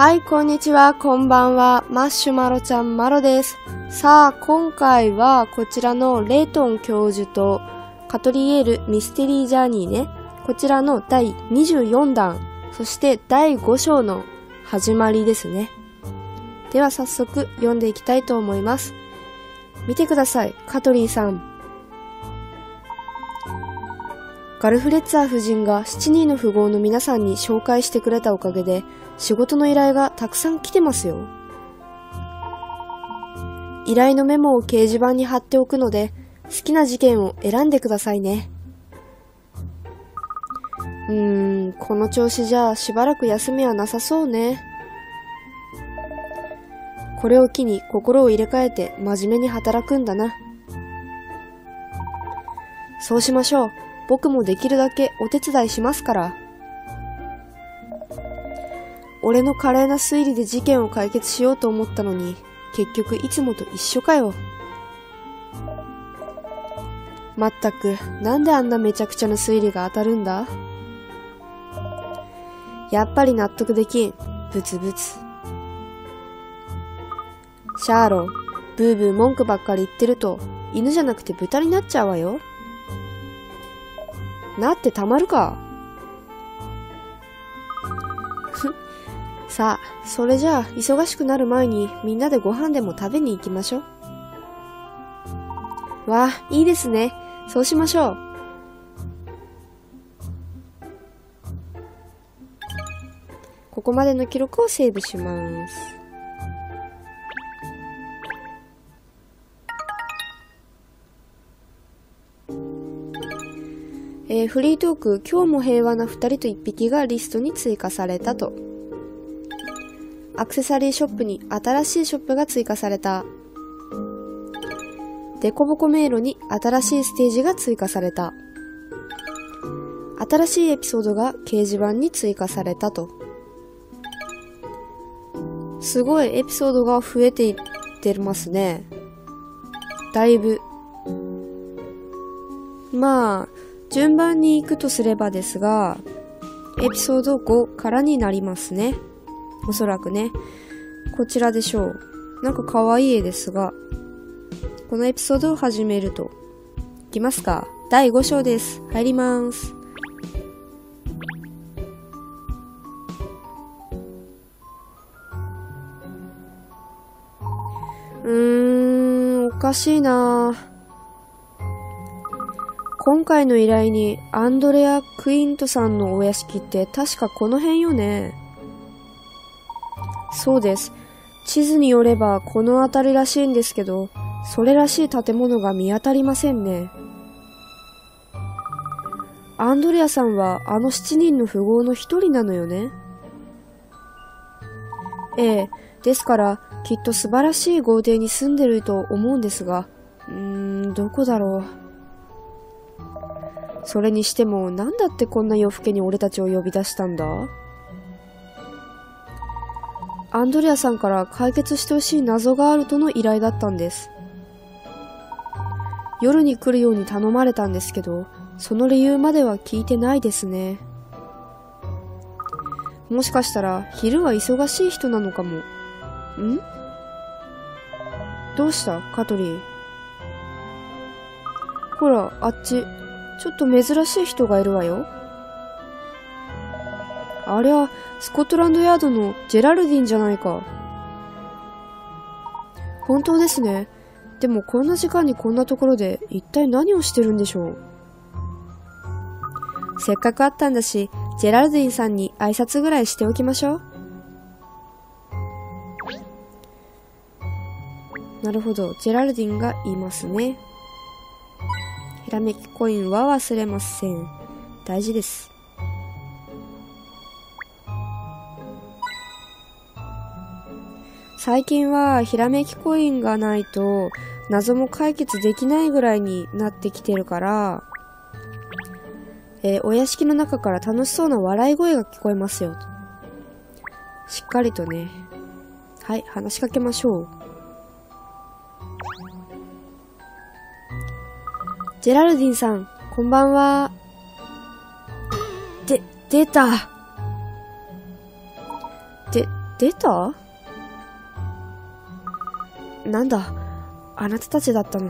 はい、こんにちは、こんばんは。マッシュマロちゃんマロです。さあ、今回はこちらのレイトン教授とカトリエールミステリージャーニーね。こちらの第24弾、そして第5章の始まりですね。では早速読んでいきたいと思います。見てください、カトリーさん。ガルフレッツァー夫人が7人の富豪の皆さんに紹介してくれたおかげで仕事の依頼がたくさん来てますよ。依頼のメモを掲示板に貼っておくので好きな事件を選んでくださいね。この調子じゃしばらく休みはなさそうね。これを機に心を入れ替えて真面目に働くんだな。そうしましょう。僕もできるだけお手伝いしますから。俺の華麗な推理で事件を解決しようと思ったのに、結局いつもと一緒かよ。まったく、なんであんなめちゃくちゃな推理が当たるんだ？やっぱり納得できん。ブツブツ。シャーロン、ブーブー文句ばっかり言ってると、犬じゃなくて豚になっちゃうわよ。なってたまるか。さあ、それじゃあ忙しくなる前にみんなでご飯でも食べに行きましょう。わあ、いいですね。そうしましょう。ここまでの記録をセーブします。フリートーク、今日も平和な2人と1匹がリストに追加されたと。アクセサリーショップに新しいショップが追加された。デコボコ迷路に新しいステージが追加された。新しいエピソードが掲示板に追加されたと。すごいエピソードが増えていってますね。だいぶ。まあ、順番に行くとすればですが、エピソード5からになりますね。おそらくね。こちらでしょう。なんか可愛い絵ですが、このエピソードを始めると。いきますか。第5章です。入ります。おかしいなぁ。今回の依頼にアンドレア・クイントさんのお屋敷って確かこの辺よね。そうです。地図によればこの辺りらしいんですけど、それらしい建物が見当たりませんね。アンドレアさんはあの7人の富豪の一人なのよね。ええ、ですからきっと素晴らしい豪邸に住んでると思うんですが、どこだろう。それにしても、なんだってこんな夜更けに俺たちを呼び出したんだ？アンドレアさんから解決してほしい謎があるとの依頼だったんです。夜に来るように頼まれたんですけど、その理由までは聞いてないですね。もしかしたら、昼は忙しい人なのかも。どうしたカトリー。ほら、あっち。ちょっと珍しい人がいるわよ。ありゃ、スコットランドヤードのジェラルディンじゃないか。本当ですね。でもこんな時間にこんなところで一体何をしてるんでしょう。せっかく会ったんだし、ジェラルディンさんに挨拶ぐらいしておきましょう。なるほど、ジェラルディンがいますね。ひらめきコインは忘れません。大事です。最近はひらめきコインがないと謎も解決できないぐらいになってきてるから、お屋敷の中から楽しそうな笑い声が聞こえますよ。しっかりとね。はい、話しかけましょう。ジェラルディンさん、こんばんは。出た。 出た？なんだ、あなたたちだったの。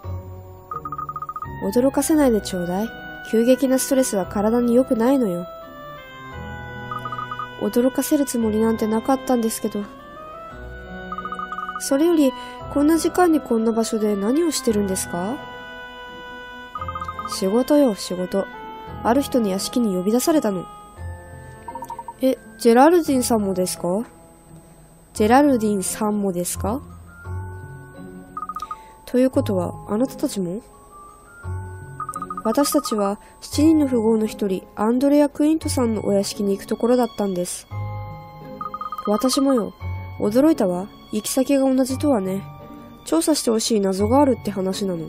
驚かせないでちょうだい。急激なストレスは体に良くないのよ。驚かせるつもりなんてなかったんですけど。それより、こんな時間にこんな場所で何をしてるんですか？仕事よ、仕事。ある人に屋敷に呼び出されたの。ジェラルディンさんもですか？ジェラルディンさんもですか？ということは、あなたたちも？私たちは7人の富豪の一人、アンドレア・クイントさんのお屋敷に行くところだったんです。私もよ。驚いたわ。行き先が同じとはね。調査してほしい謎があるって話なの。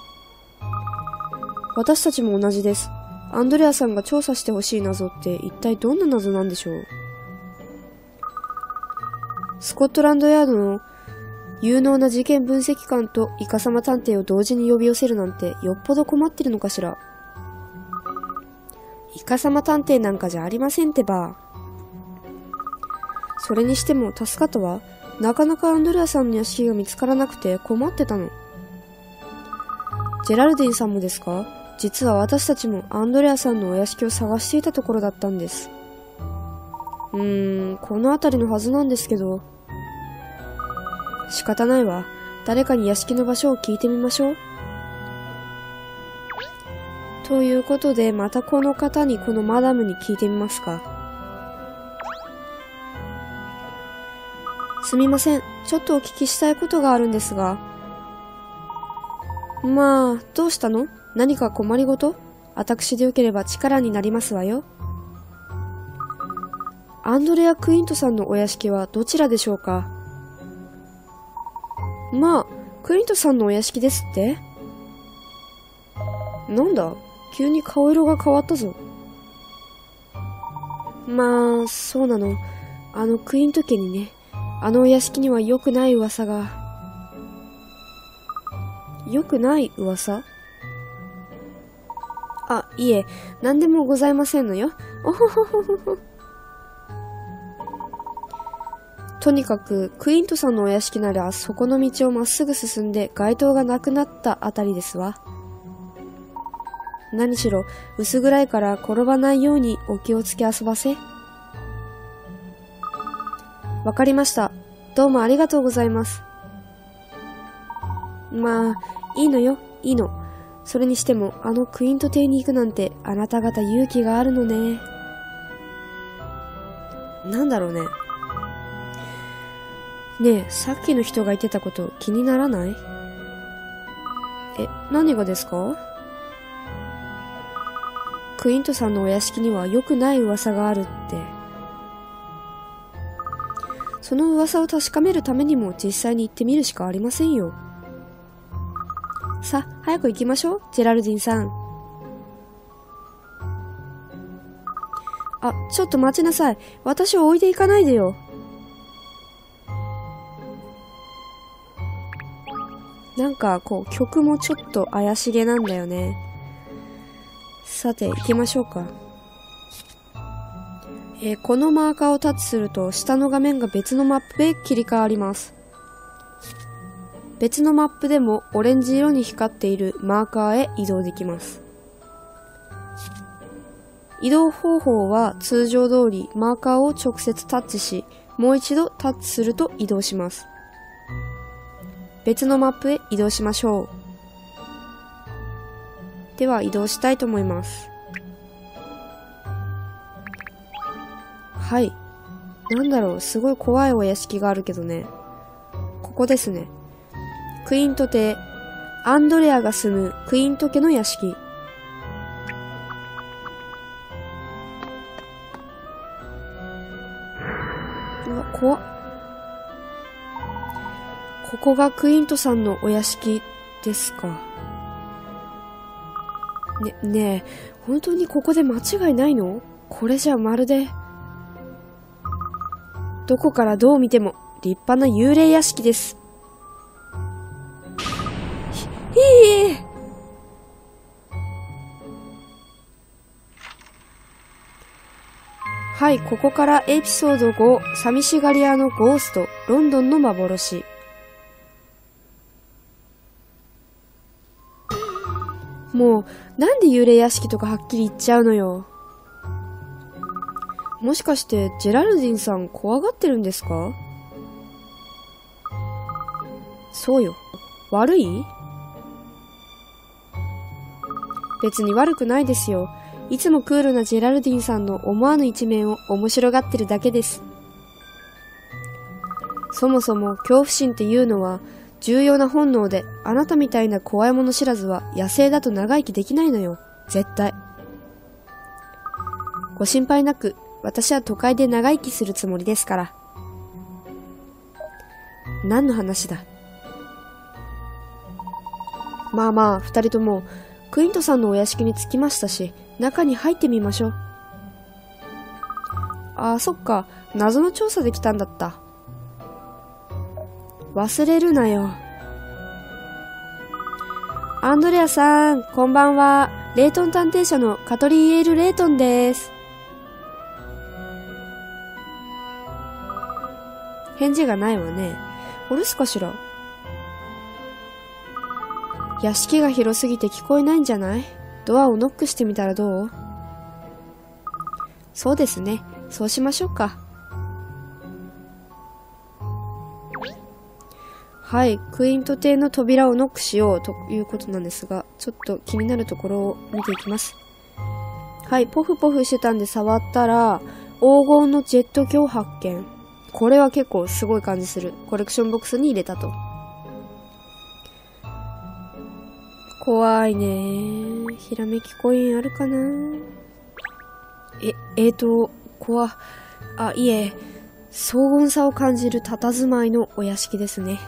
私たちも同じです。アンドレアさんが調査してほしい謎って一体どんな謎なんでしょう？スコットランドヤードの有能な事件分析官とイカサマ探偵を同時に呼び寄せるなんてよっぽど困ってるのかしら。イカサマ探偵なんかじゃありませんってば。それにしても助かったわ。なかなかアンドレアさんの屋敷が見つからなくて困ってたの。ジェラルディンさんもですか？実は私たちもアンドレアさんのお屋敷を探していたところだったんです。この辺りのはずなんですけど。仕方ないわ。誰かに屋敷の場所を聞いてみましょう。ということで、またこの方に、このマダムに聞いてみますか。すみません。ちょっとお聞きしたいことがあるんですが。まあ、どうしたの？何か困りごと？私でよければ力になりますわよ。アンドレア・クイントさんのお屋敷はどちらでしょうか？まあ、クイントさんのお屋敷ですって？なんだ？急に顔色が変わったぞ。まあ、そうなの。クイント家にね、あのお屋敷には良くない噂が。良くない噂？あ、いえ、何でもございませんのよ。おほほほほほ。とにかく、クイントさんのお屋敷なら、そこの道をまっすぐ進んで街灯がなくなったあたりですわ。何しろ、薄暗いから転ばないようにお気をつけ遊ばせ。わかりました。どうもありがとうございます。まあ、いいのよ、いいの。それにしても、クイント邸に行くなんて、あなた方勇気があるのね。なんだろうね。ねえ、さっきの人が言ってたこと気にならない？何がですか？クイントさんのお屋敷には良くない噂があるって。その噂を確かめるためにも実際に行ってみるしかありませんよ。さ、早く行きましょう、ジェラルディンさん。あ、ちょっと待ちなさい。私を置いていかないでよ。なんか、曲もちょっと怪しげなんだよね。さて、行きましょうか。このマーカーをタッチすると、下の画面が別のマップへ切り替わります。別のマップでもオレンジ色に光っているマーカーへ移動できます。移動方法は通常通りマーカーを直接タッチし、もう一度タッチすると移動します。別のマップへ移動しましょう。では移動したいと思います。はい。なんだろう、すごい怖いお屋敷があるけどね。ここですね。クイント邸。アンドレアが住むクイント家の屋敷。うわ、怖っ。ここがクイントさんのお屋敷ですか。ねえ、本当にここで間違いないの？これじゃまるで。どこからどう見ても立派な幽霊屋敷です。 はい、ここからエピソード5、寂しがり屋のゴースト、ロンドンの幻。もう、なんで幽霊屋敷とかはっきり言っちゃうのよ。もしかして、ジェラルディンさん怖がってるんですか？そうよ。悪い？別に悪くないですよ。いつもクールなジェラルディンさんの思わぬ一面を面白がってるだけです。そもそも恐怖心っていうのは重要な本能で、あなたみたいな怖いもの知らずは野生だと長生きできないのよ。絶対。ご心配なく、私は都会で長生きするつもりですから。何の話だ。まあまあ、二人ともクイントさんのお屋敷に着きましたし、中に入ってみましょう。ああ、そっか。謎の調査で来たんだった。忘れるなよ。アンドレアさん、こんばんは。レイトン探偵社のカトリーエール・レイトンです。返事がないわね。お留守かしら。屋敷が広すぎて聞こえないんじゃない？ドアをノックしてみたらどう？そうですね。そうしましょうか。はい。クイント邸の扉をノックしようということなんですが、ちょっと気になるところを見ていきます。はい。ポフポフしてたんで触ったら、黄金のジェット機を発見。これは結構すごい感じする。コレクションボックスに入れたと。怖いね。ひらめきコインあるかな？いえ、荘厳さを感じる佇まいのお屋敷ですね。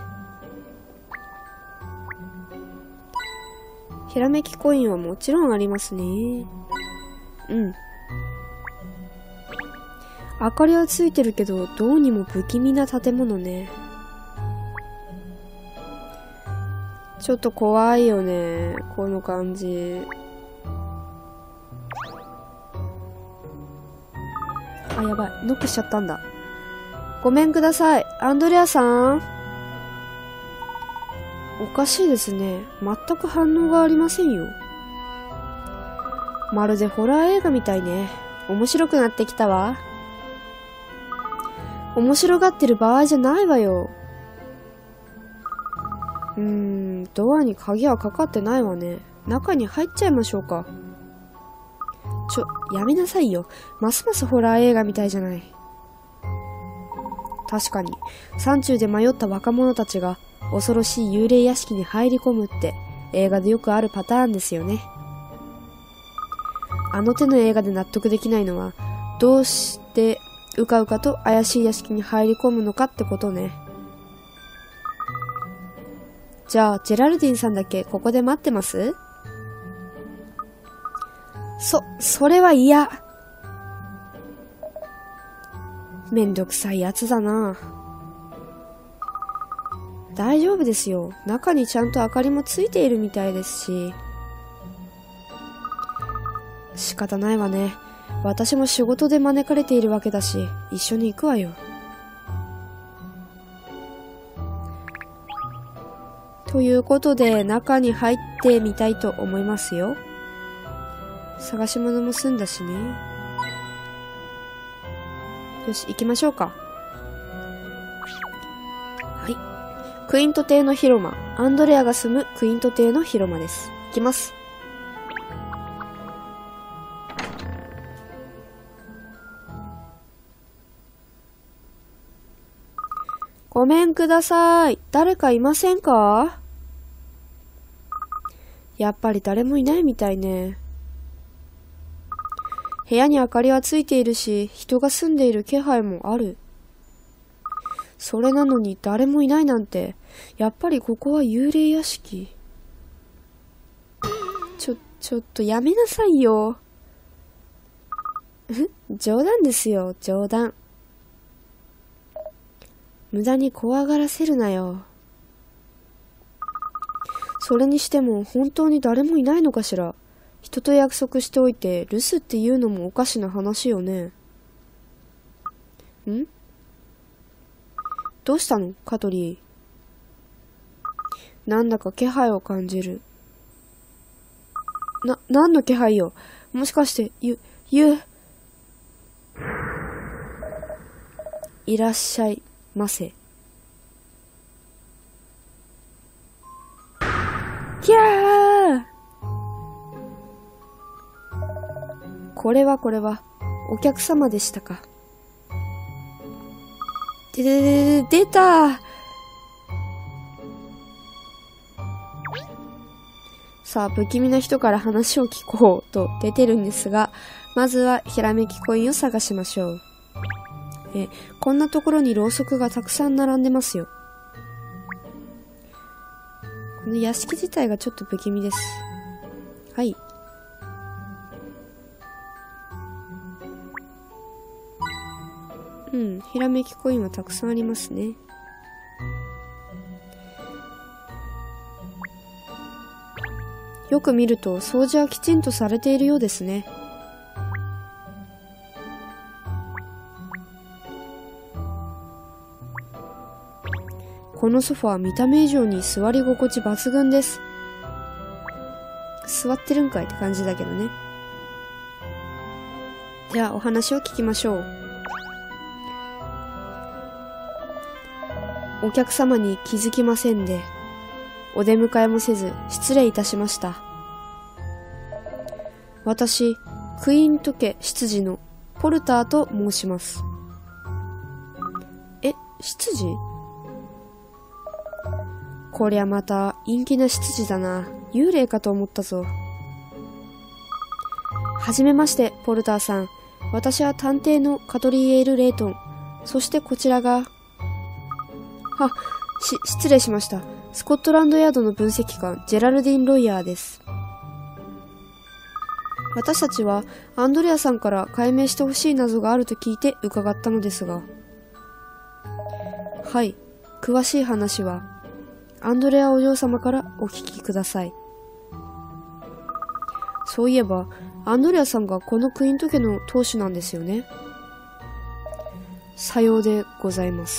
ひらめきコインはもちろんありますね。うん。明かりはついてるけど、どうにも不気味な建物ね。ちょっと怖いよね。この感じ。あ、やばい。ノックしちゃったんだ。ごめんください。アンドレアさん？おかしいですね。全く反応がありませんよ。まるでホラー映画みたいね。面白くなってきたわ。面白がってる場合じゃないわよ。ドアに鍵はかかってないわね。中に入っちゃいましょうか。やめなさいよ。ますますホラー映画みたいじゃない。確かに、山中で迷った若者たちが恐ろしい幽霊屋敷に入り込むって映画でよくあるパターンですよね。あの手の映画で納得できないのは、どうしてうかうかと怪しい屋敷に入り込むのかってことね。じゃあ、ジェラルディンさんだけここで待ってます？それは嫌。めんどくさいやつだな。大丈夫ですよ。中にちゃんと明かりもついているみたいですし。仕方ないわね。私も仕事で招かれているわけだし、一緒に行くわよ。ということで、中に入ってみたいと思いますよ。探し物も済んだしね。よし、行きましょうか。はい。クイント邸の広間。アンドレアが住むクイント邸の広間です。行きます。ごめんください。誰かいませんか？やっぱり誰もいないみたいね。部屋に明かりはついているし、人が住んでいる気配もある。それなのに誰もいないなんて、やっぱりここは幽霊屋敷。ちょっとやめなさいよ。冗談ですよ、冗談。無駄に怖がらせるなよ。それにしても本当に誰もいないのかしら。人と約束しておいて留守っていうのもおかしな話よね。 ん？どうしたの香取？なんだか気配を感じる。何の気配よ。もしかして、いらっしゃいませ。きゃー！これは、お客様でしたか。出た！さあ、不気味な人から話を聞こうと出てるんですが、まずはひらめきコインを探しましょう。こんなところにろうそくがたくさん並んでますよ。この屋敷自体がちょっと不気味です。はい。ひらめきコインはたくさんありますね。よく見ると掃除はきちんとされているようですね。このソファは見た目以上に座り心地抜群です。座ってるんかいって感じだけどね。ではお話を聞きましょう。お客様に気づきませんで、お出迎えもせず失礼いたしました。私、クイーント家執事のポルターと申します。執事？こりゃまた陰気な執事だな。幽霊かと思ったぞ。はじめまして、ポルターさん。私は探偵のカトリエール・レイトン。そしてこちらが、失礼しました。スコットランドヤードの分析官、ジェラルディン・ロイヤーです。私たちはアンドレアさんから解明してほしい謎があると聞いて伺ったのですが。はい、詳しい話はアンドレアお嬢様からお聞きください。そういえば、アンドレアさんがこのクイント家の当主なんですよね。さようでございます。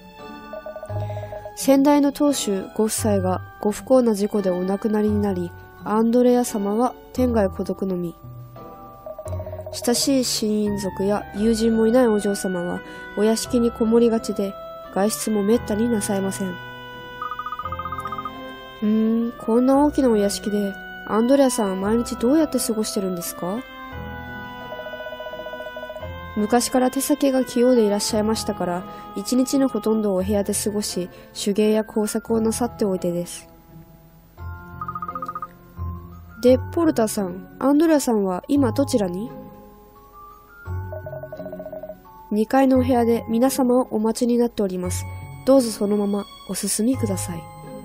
先代の当主ご夫妻がご不幸な事故でお亡くなりになり、アンドレア様は天涯孤独の身。親しい親族や友人もいないお嬢様はお屋敷にこもりがちで、外出もめったになさえません。こんな大きなお屋敷でアンドレアさんは毎日どうやって過ごしてるんですか？昔から手先が器用でいらっしゃいましたから、一日のほとんどをお部屋で過ごし、手芸や工作をなさっておいでです。で、ポルターさん、アンドレアさんは今どちらに？2階のお部屋で皆様をお待ちになっております。どうぞそのままお進みください。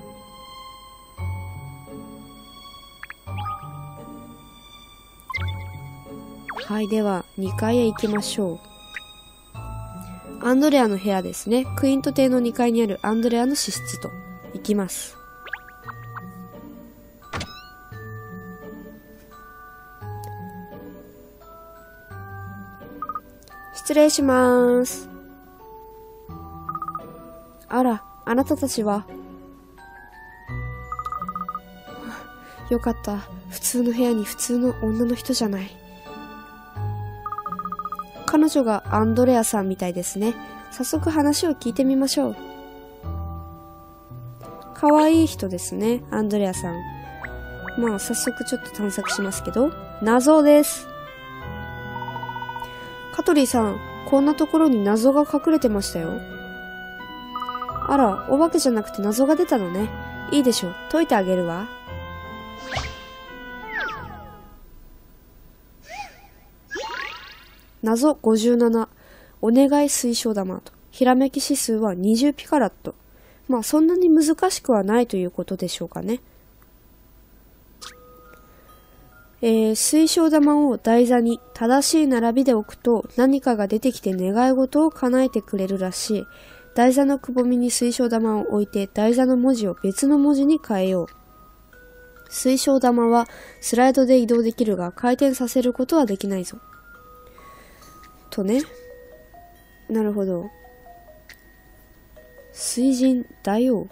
はい、では2階へ行きましょう。アンドレアの部屋ですね。クイント邸の2階にあるアンドレアの寝室と行きます。失礼します。あら、あなたたちは。よかった。普通の部屋に普通の女の人じゃない。彼女がアンドレアさんみたいですね。早速話を聞いてみましょう。かわいい人ですね、アンドレアさん。まあ、早速ちょっと探索しますけど。謎です。カトリーさん、こんなところに謎が隠れてましたよ。あら、お化けじゃなくて謎が出たのね。いいでしょう、解いてあげるわ。謎57、お願い推奨玉と。ひらめき指数は20ピカラット。まあそんなに難しくはないということでしょうかね。水晶玉を台座に正しい並びで置くと何かが出てきて願い事を叶えてくれるらしい。台座のくぼみに水晶玉を置いて台座の文字を別の文字に変えよう。水晶玉はスライドで移動できるが回転させることはできないぞ。とね。 なるほど。水神大王。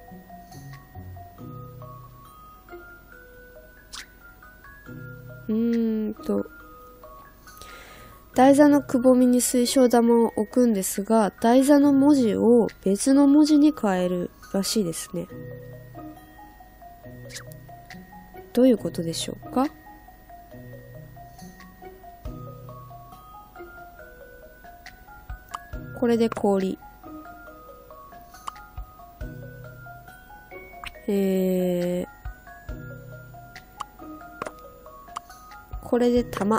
台座のくぼみに水晶玉を置くんですが、台座の文字を別の文字に変えるらしいですね。どういうことでしょうか？これで氷。これで玉。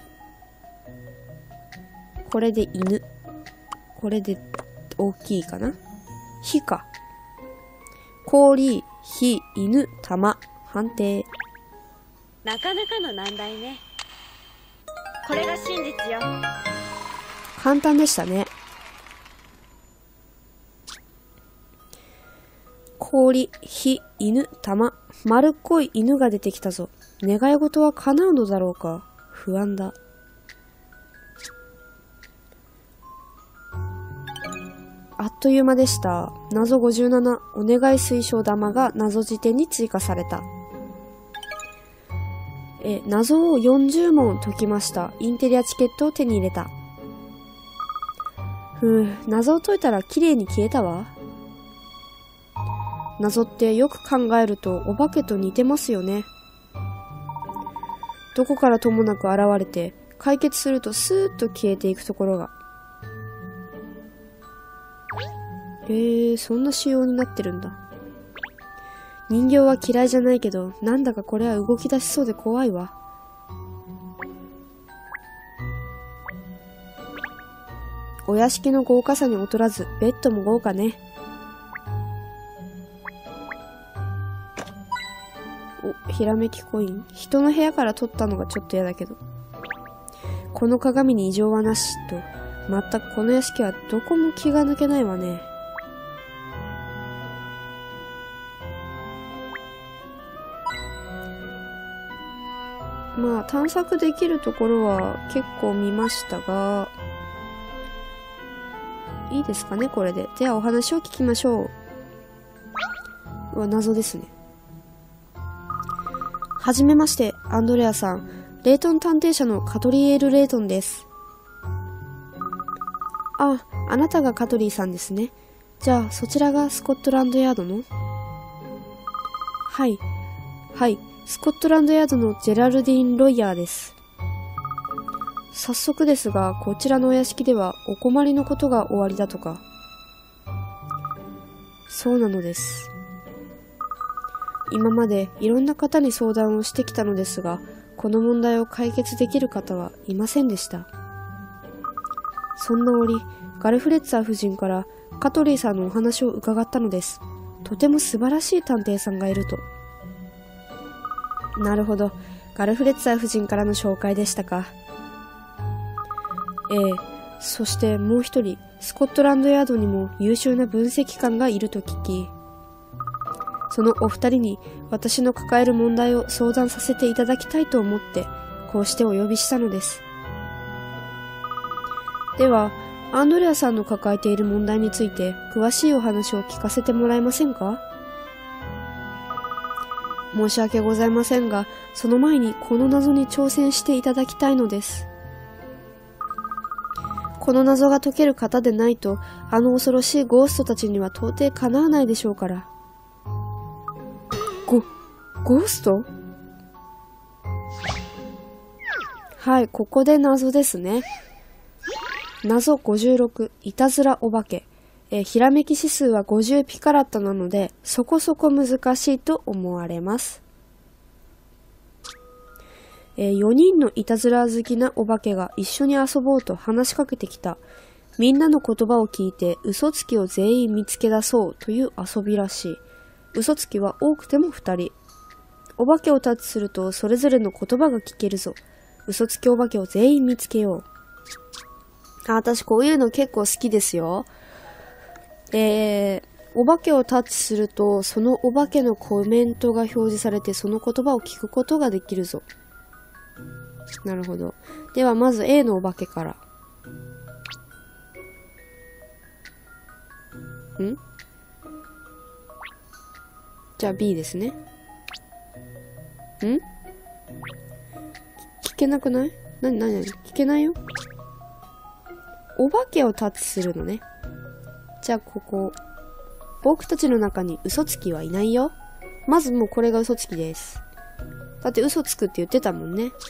これで犬。これで大きいかな？火か。氷、火、犬、玉。判定。 なかなかの難題ね。これが真実よ。 簡単でしたね。氷、火、犬、玉。丸っこい犬が出てきたぞ。願い事は叶うのだろうか。不安だ。あっという間でした。謎57、お願い水晶玉が謎辞典に追加された。謎を40問解きました。インテリアチケットを手に入れた。謎を解いたら綺麗に消えたわ。謎ってよく考えるとお化けと似てますよね。どこからともなく現れて、解決するとスーッと消えていくところが。そんな仕様になってるんだ。人形は嫌いじゃないけど、なんだかこれは動き出しそうで怖いわ。お屋敷の豪華さに劣らず、ベッドも豪華ね。ひらめきコイン。人の部屋から取ったのがちょっと嫌だけど。この鏡に異常はなしと、まったくこの屋敷はどこも気が抜けないわね。まあ探索できるところは結構見ましたが、いいですかねこれで。ではお話を聞きましょう。謎ですね。はじめまして、アンドレアさん。レイトン探偵社のカトリエール・レイトンです。あなたがカトリーさんですね。じゃあ、そちらがスコットランドヤードの？はい。スコットランドヤードのジェラルディン・ロイヤーです。早速ですが、こちらのお屋敷ではお困りのことがおありだとか。そうなのです。今までいろんな方に相談をしてきたのですが、この問題を解決できる方はいませんでした。そんな折、ガルフレッツァー夫人からカトリーさんのお話を伺ったのです。とても素晴らしい探偵さんがいると。なるほど。ガルフレッツァー夫人からの紹介でしたか。そしてもう一人、スコットランドヤードにも優秀な分析官がいると聞き、そのお二人に私の抱える問題を相談させていただきたいと思って、こうしてお呼びしたのです。では、アンドレアさんの抱えている問題について詳しいお話を聞かせてもらえませんか？申し訳ございませんが、その前にこの謎に挑戦していただきたいのです。この謎が解ける方でないと、あの恐ろしいゴーストたちには到底かなわないでしょうから。ゴースト？はい、ここで謎ですね。謎56、いたずらお化け。ひらめき指数は50ピカラットなので、そこそこ難しいと思われます。4人のいたずら好きなお化けが一緒に遊ぼうと話しかけてきた。みんなの言葉を聞いて嘘つきを全員見つけ出そうという遊びらしい。嘘つきは多くても2人。お化けをタッチするとそれぞれの言葉が聞けるぞ。嘘つきお化けを全員見つけよう。私こういうの結構好きですよ。お化けをタッチするとそのお化けのコメントが表示されてその言葉を聞くことができるぞ。なるほど。ではまず A のお化けから。 じゃあ B ですね。聞けなくない？何聞けないよ。お化けをタッチするのね。じゃあここ。僕たちの中に嘘つきはいないよ。まずもうこれが嘘つきです。だって嘘つくって言ってたもんね。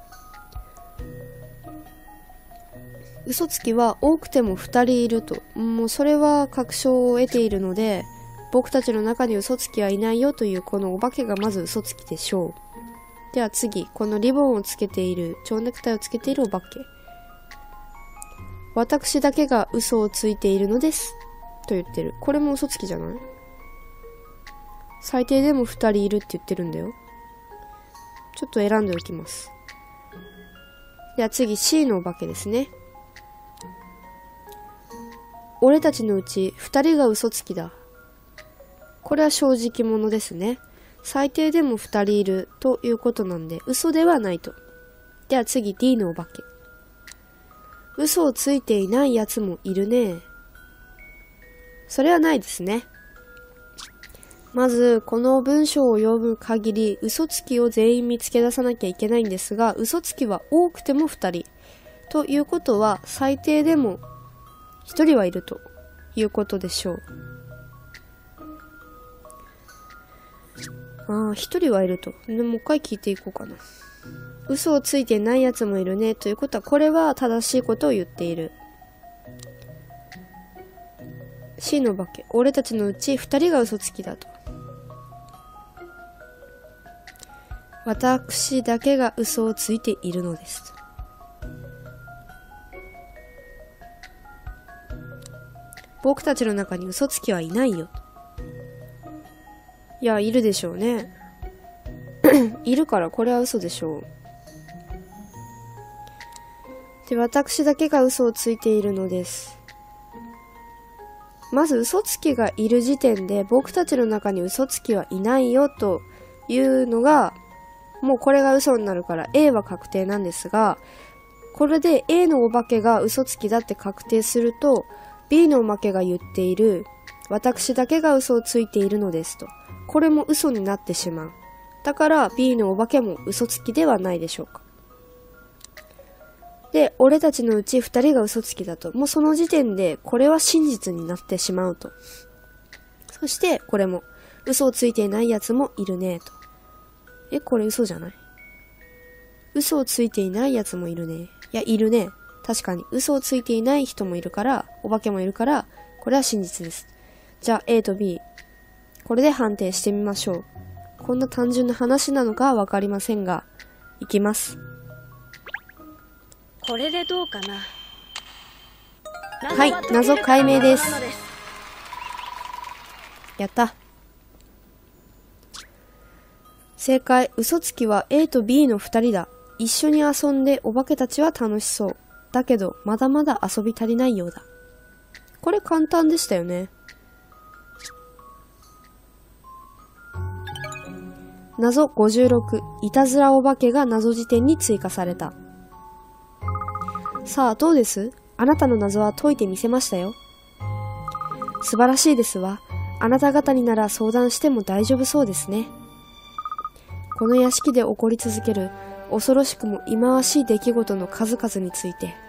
嘘つきは多くても2人いると。もうそれは確証を得ているので、僕たちの中に嘘つきはいないよというこのお化けがまず嘘つきでしょう。では次、このリボンをつけている、蝶ネクタイをつけているお化け。私だけが嘘をついているのです。と言ってる。これも嘘つきじゃない？最低でも2人いるって言ってるんだよ。ちょっと選んでおきます。では次 C のお化けですね。俺たちのうち2人が嘘つきだ。これは正直者ですね。最低でも2人いるということなんで嘘ではないと。では次 D のお化け。嘘をついていないやつもいるね。それはないですね。まず、この文章を読む限り、嘘つきを全員見つけ出さなきゃいけないんですが、嘘つきは多くても2人。ということは、最低でも1人はいるということでしょう。1人はいると。でもう一回聞いていこうかな。嘘をついてないやつもいるね。ということは、これは正しいことを言っている。C の化け。俺たちのうち2人が嘘つきだと。私だけが嘘をついているのです。僕たちの中に嘘つきはいないよ。いや、いるでしょうね。いるからこれは嘘でしょう。で、私だけが嘘をついているのです。まず嘘つきがいる時点で僕たちの中に嘘つきはいないよというのがもうこれが嘘になるから A は確定なんですが、これで A のお化けが嘘つきだって確定すると B のお化けが言っている私だけが嘘をついているのですと、これも嘘になってしまう。だから B のお化けも嘘つきではないでしょうか。で、俺たちのうち2人が嘘つきだと。もうその時点で、これは真実になってしまうと。そして、これも、嘘をついていない奴もいるね、と。これ嘘じゃない？嘘をついていない奴もいるね。いや、いるね。確かに、嘘をついていない人もいるから、お化けもいるから、これは真実です。じゃあ、A と B。これで判定してみましょう。こんな単純な話なのかはわかりませんが、いきます。 これでどうかな。 はい、謎解明です。やった。正解、嘘つきは A と B の2人だ。一緒に遊んでお化けたちは楽しそう。だけど、まだまだ遊び足りないようだ。これ簡単でしたよね。謎56、いたずらお化けが謎辞典に追加された。さあ、どうです？あなたの謎は解いてみせましたよ。素晴らしいですわ。あなた方になら相談しても大丈夫そうですね。この屋敷で起こり続ける恐ろしくも忌まわしい出来事の数々について。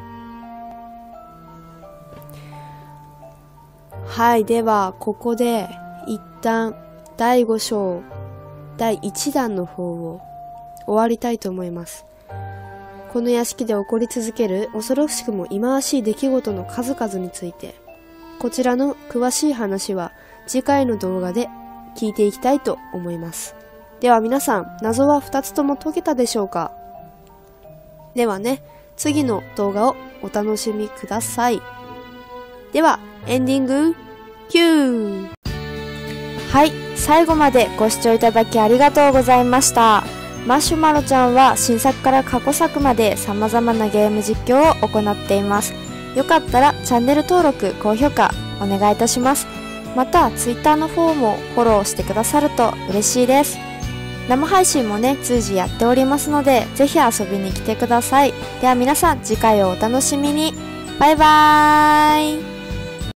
はい、では、ここで一旦第5章第1弾の方を終わりたいと思います。この屋敷で起こり続ける恐ろしくも忌まわしい出来事の数々について、こちらの詳しい話は次回の動画で聞いていきたいと思います。では皆さん、謎は2つとも解けたでしょうか？ではね、次の動画をお楽しみください。では、エンディング、キュー！はい、最後までご視聴いただきありがとうございました。マシュマロちゃんは新作から過去作まで様々なゲーム実況を行っています。よかったらチャンネル登録、高評価お願いいたします。また Twitter の方もフォローしてくださると嬉しいです。生配信もね、随時やっておりますので、ぜひ遊びに来てください。では皆さん、次回をお楽しみに。バイバーイ。